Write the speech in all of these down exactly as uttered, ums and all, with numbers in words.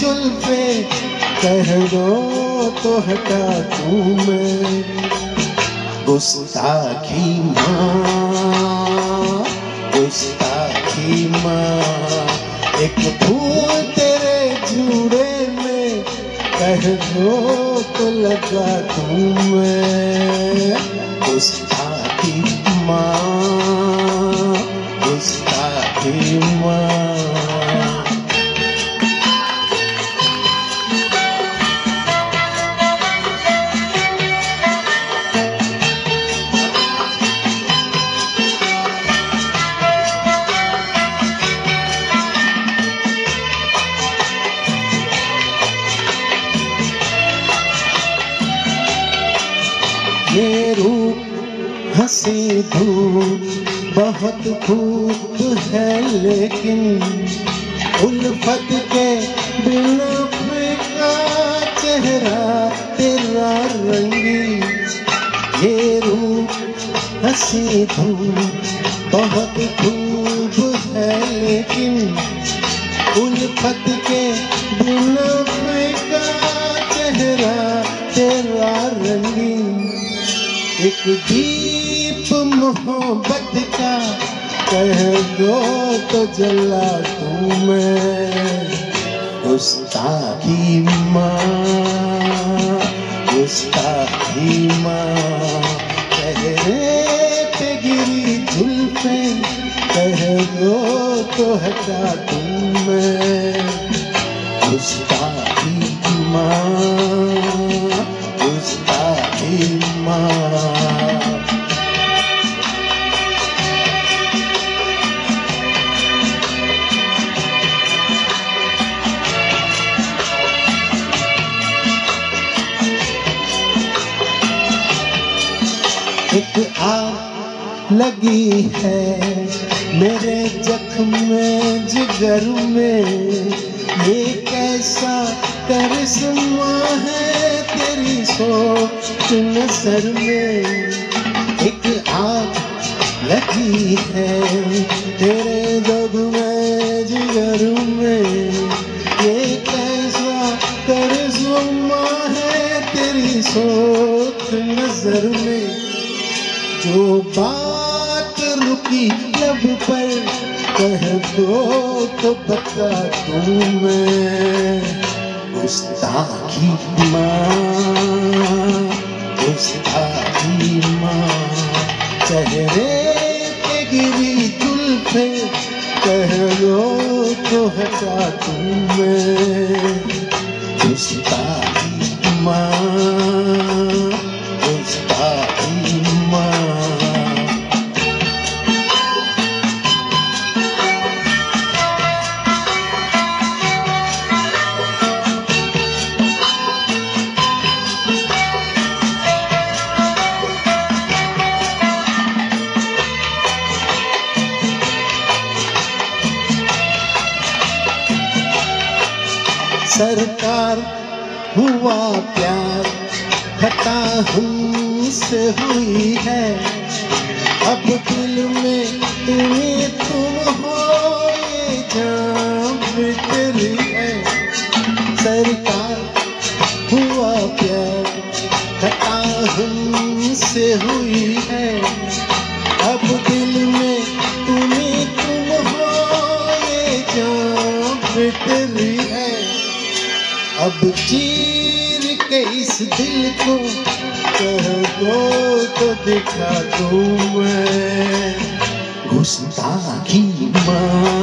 जुल्फे कह दो तो हटा दूं मैं। गुस्ताखी माँ, गुस्ताखी माँ, एक फूल तेरे जूड़े में कह दो तो लगा दूं मैं। गुस्ताखी माँ, गुस्ताखी माँ। ये रूप हंसी धूप बहुत खूब है, लेकिन उल्फत के बिना फीका चेहरा तेरा रंगी। ये रूप हंसी धूप बहुत खूब है, लेकिन उल्फत के बिना फीका चेहरा तेरा रंगी। एक दीप मोहब्बत का कह दो तो जला दूं मैं। गुस्ताखी माँ, गुस्ताखी माँ, चेहरे पे गिरी जुल्फे कह दो तो हटा दूं मैं। गुस्ताखी माँ, गुस्ताखी माँ। एक आग लगी है मेरे जख्म में जिगर में, ये कैसा करिश्मा है तेरी सोच नजर में। एक आग लगी है तेरे जख्म में जिगर में, ये कैसा करिश्मा है तेरी सोच नजर में। जो बात रुकी लब पर कह दो तो बता दूं मैं। गुस्ताखी माँ, गुस्ताखी माँ, चेहरे पे गिरी जुल्फे कह दो तो हटा दूं मैं। गुस्ताखी माँ, गुस्ताखी माँ। सरकार हुआ प्यार खता हमसे हुई है, अब दिल में तुम्हें तुम हो ये जान तेरी है। सरकार हुआ प्यार खता हमसे हुई है, अब दिल में तुम्हें तुम हो ये जान तेरी है। अब चीर के इस दिल को कह दो तो दिखा दूं मैं। गुस्ताखी माँ,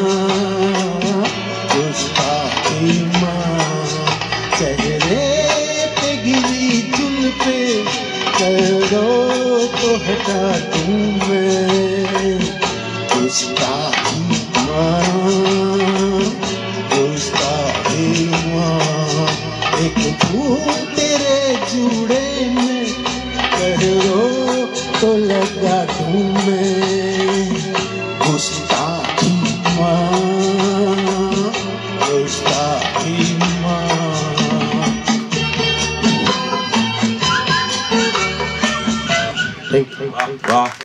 गुस्ताखी माँ, चेहरे पे गिरी जुल्फे कह दो तो हटा दूं मैं। गुस्ताखी माँ, गुस्ताखी माँ, एक फूल तेरे जूड़े में कह दो तो लगा दूं मैं। गुस्ताखी माँ, गुस्ताखी माँ। वाह वाह।